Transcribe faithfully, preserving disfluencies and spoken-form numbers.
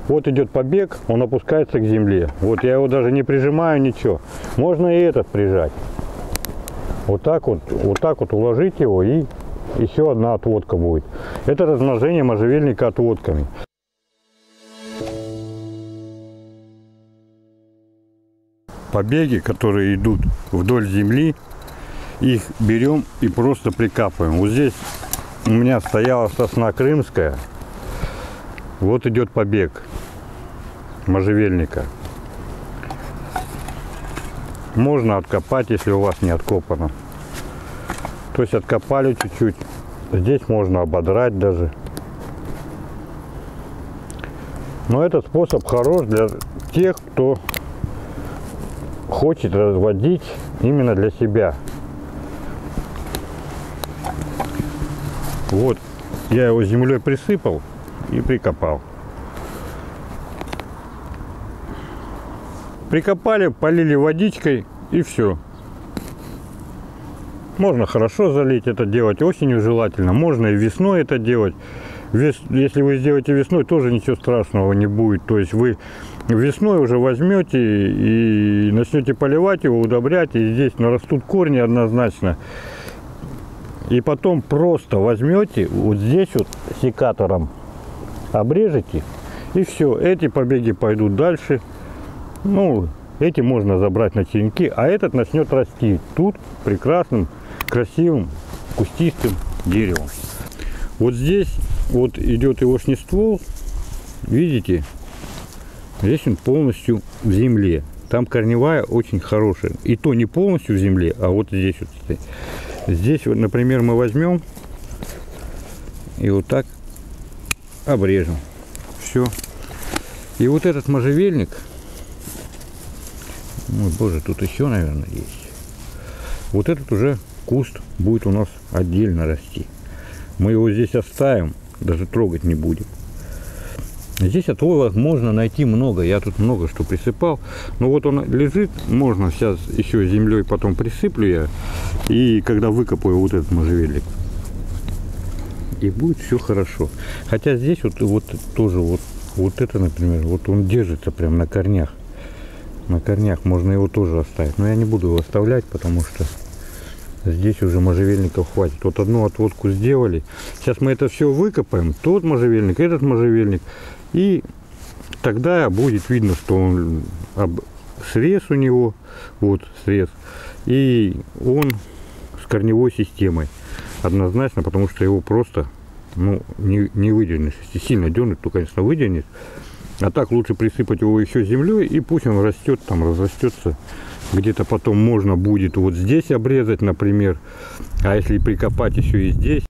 Вот идет побег, он опускается к земле. Вот я его даже не прижимаю, ничего. Можно и этот прижать. Вот так вот, вот так вот уложить его, и еще одна отводка будет. Это размножение можжевельника отводками. Побеги, которые идут вдоль земли, их берем и просто прикапываем. Вот здесь у меня стояла сосна крымская. Вот идет побег можжевельника. Можно откопать, если у вас не откопано. То есть откопали чуть-чуть. Здесь можно ободрать даже. Но этот способ хорош для тех, кто хочет разводить именно для себя. Вот я его землей присыпал и прикопал. Прикопали, полили водичкой и все. Можно хорошо залить, это делать осенью желательно. Можно и весной это делать. Если вы сделаете весной, тоже ничего страшного не будет. То есть вы весной уже возьмете и начнете поливать его, удобрять, и здесь нарастут корни однозначно. И потом просто возьмете, вот здесь вот секатором обрежете, и все. Эти побеги пойдут дальше. Ну, эти можно забрать на черенки, а этот начнет расти тут прекрасным, красивым, кустистым деревом. Вот здесь вот идет егошний ствол, видите, здесь он полностью в земле. Там корневая очень хорошая. И то не полностью в земле, а вот здесь вот. Здесь, вот, например, мы возьмем и вот так обрежем. Все. И вот этот можжевельник, ой, боже, тут еще, наверное, есть. Вот этот уже куст будет у нас отдельно расти. Мы его здесь оставим, даже трогать не будем. Здесь отводок можно найти много. Я тут много что присыпал. Но вот он лежит. Можно сейчас еще землей потом присыплю я. И когда выкопаю вот этот можжевельник. И будет все хорошо. Хотя здесь вот, вот тоже вот, вот это, например, вот он держится прям на корнях. На корнях можно его тоже оставить. Но я не буду его оставлять, потому что здесь уже можжевельников хватит. Вот одну отводку сделали. Сейчас мы это все выкопаем. Тот можжевельник, этот можжевельник. И тогда будет видно, что он срез у него. Вот срез. И он с корневой системой. Однозначно, потому что его просто ну, не, не выдернешь. Если сильно дернуть, то, конечно, выдернешь. А так лучше присыпать его еще землей. И пусть он растет, там разрастется. Где-то потом можно будет вот здесь обрезать, например. А если прикопать еще и здесь,